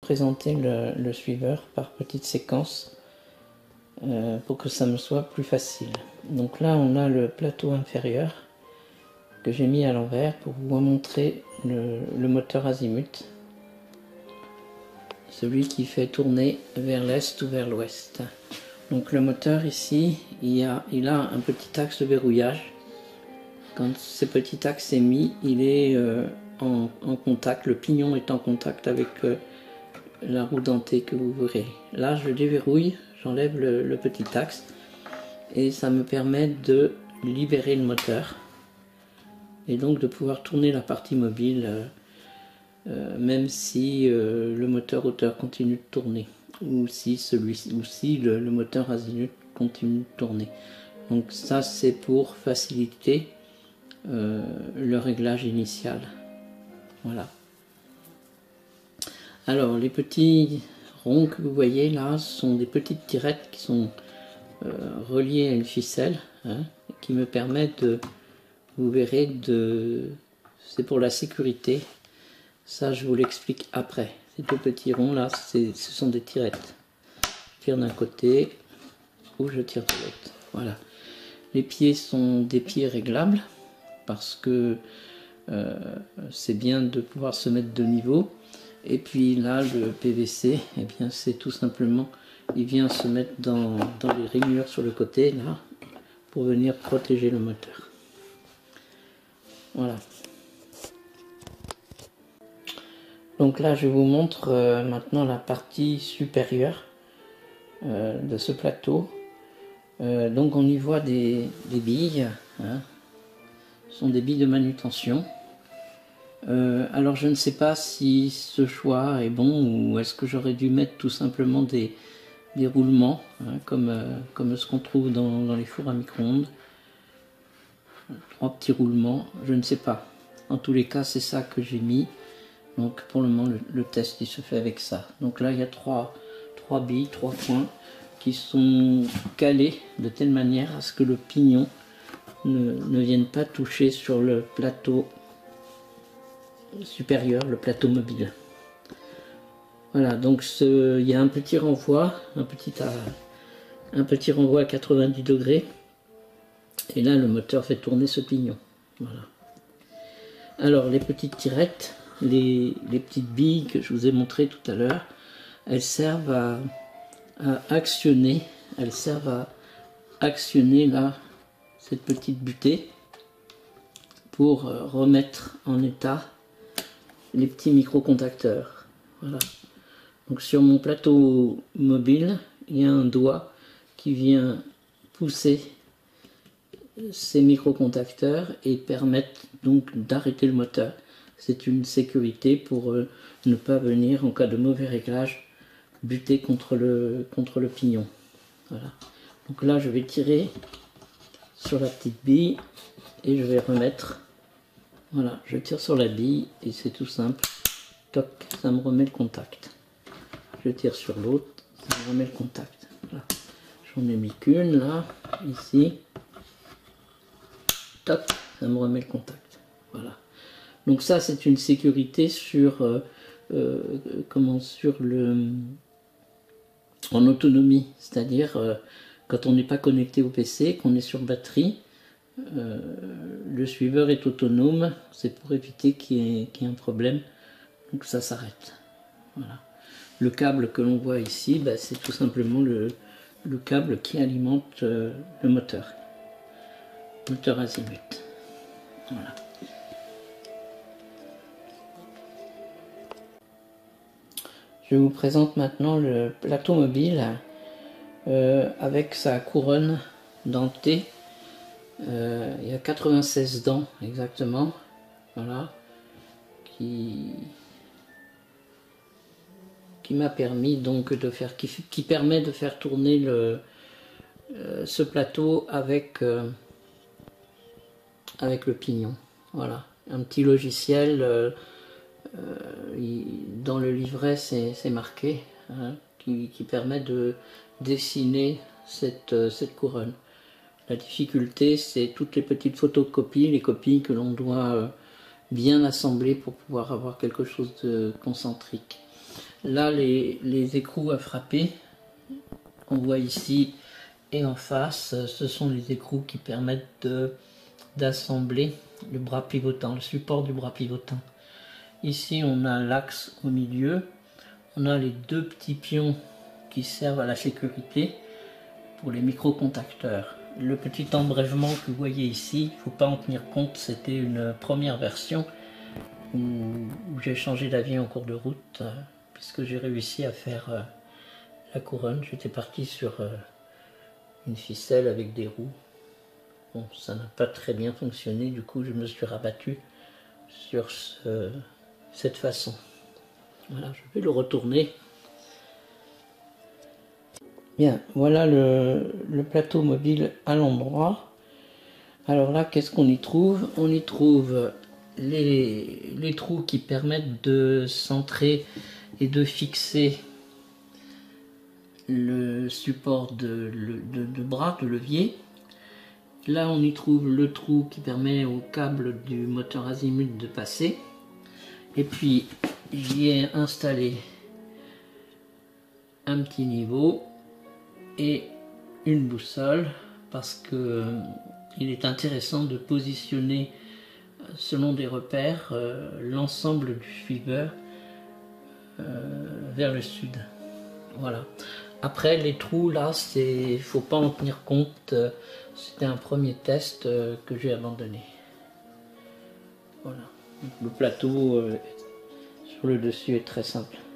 Présenter le suiveur par petites séquences pour que ça me soit plus facile. Donc là on a le plateau inférieur que j'ai mis à l'envers pour vous montrer le moteur azimut, celui qui fait tourner vers l'est ou vers l'ouest. Donc le moteur ici il a un petit axe de verrouillage. Quand ce petit axe est mis, il est en contact, le pignon est en contact avec la roue dentée que vous verrez. Là je déverrouille, j'enlève le petit axe et ça me permet de libérer le moteur et donc de pouvoir tourner la partie mobile même si le moteur hauteur continue de tourner ou si le moteur azimut continue de tourner. Donc ça c'est pour faciliter le réglage initial. Voilà. Alors les petits ronds que vous voyez là sont des petites tirettes qui sont reliées à une ficelle qui me permettent de, vous verrez, c'est pour la sécurité. Ça je vous l'explique après. Ces deux petits ronds là, ce sont des tirettes. Je tire d'un côté ou je tire de l'autre. Voilà. Les pieds sont des pieds réglables parce que c'est bien de pouvoir se mettre de niveau. Et puis là, le PVC, eh bien, c'est tout simplement, il vient se mettre dans les rainures sur le côté, là, pour venir protéger le moteur. Voilà. Donc là, je vous montre maintenant la partie supérieure de ce plateau. Donc on y voit des billes, ce sont des billes de manutention. Alors je ne sais pas si ce choix est bon ou est-ce que j'aurais dû mettre tout simplement des roulements comme ce qu'on trouve dans les fours à micro-ondes. 3 petits roulements, je ne sais pas. En tous les cas c'est ça que j'ai mis. Donc pour le moment le test il se fait avec ça. Donc là il y a 3 billes, 3 points qui sont calés de telle manière à ce que le pignon ne vienne pas toucher sur le plateau supérieur, le plateau mobile. Voilà, donc il y a un petit renvoi, un petit renvoi à 90 degrés, et là le moteur fait tourner ce pignon. Voilà. Alors les petites tirettes, les petites billes que je vous ai montrées tout à l'heure, elles servent à actionner, là cette petite butée pour remettre en état les petits micro-contacteurs. Voilà. Donc sur mon plateau mobile, il y a un doigt qui vient pousser ces micro-contacteurs et permettre donc d'arrêter le moteur. C'est une sécurité pour ne pas venir, en cas de mauvais réglage, buter contre le pignon. Voilà. Donc là je vais tirer sur la petite bille et je vais remettre. Voilà, je tire sur la bille et c'est tout simple. Toc, ça me remet le contact. Je tire sur l'autre, ça me remet le contact. Voilà. J'en ai mis qu'une là, ici. Toc, ça me remet le contact. Voilà. Donc ça c'est une sécurité sur en autonomie, c'est-à-dire quand on n'est pas connecté au PC, qu'on est sur batterie. Le suiveur est autonome, c'est pour éviter qu'il y ait un problème, donc ça s'arrête. Voilà. Le câble que l'on voit ici, c'est tout simplement le câble qui alimente le moteur azimut. Voilà. Je vous présente maintenant le plateau mobile avec sa couronne dentée. Il y a 96 dents exactement, voilà, qui m'a permis donc de faire, qui permet de faire tourner ce plateau avec le pignon. Voilà, un petit logiciel dans le livret c'est marqué, qui permet de dessiner cette couronne. La difficulté, c'est toutes les petites photocopies, les copies que l'on doit bien assembler pour pouvoir avoir quelque chose de concentrique. Là, les écrous à frapper, on voit ici et en face, ce sont les écrous qui permettent d'assembler le bras pivotant, le support du bras pivotant. Ici, on a l'axe au milieu, on a les deux petits pions qui servent à la sécurité pour les microcontacteurs. Le petit embrèvement que vous voyez ici, il ne faut pas en tenir compte, c'était une première version où j'ai changé d'avis en cours de route, puisque j'ai réussi à faire la couronne. J'étais parti sur une ficelle avec des roues. Bon, ça n'a pas très bien fonctionné, du coup je me suis rabattu sur cette façon. Voilà, je vais le retourner. Bien, voilà le plateau mobile à l'endroit. Alors là, qu'est-ce qu'on y trouve? On y trouve les trous qui permettent de centrer et de fixer le support de bras, de levier. Là, on y trouve le trou qui permet au câble du moteur azimut de passer. Et puis, j'y ai installé un petit niveau et une boussole parce que il est intéressant de positionner selon des repères l'ensemble du suiveur vers le sud. Voilà. Après les trous là, il faut pas en tenir compte. C'était un premier test que j'ai abandonné. Voilà. Le plateau sur le dessus est très simple.